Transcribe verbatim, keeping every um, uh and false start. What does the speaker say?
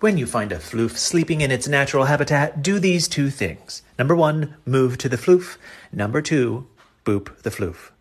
When you find a floof sleeping in its natural habitat, do these two things. Number one, move to the floof. Number two, boop the floof.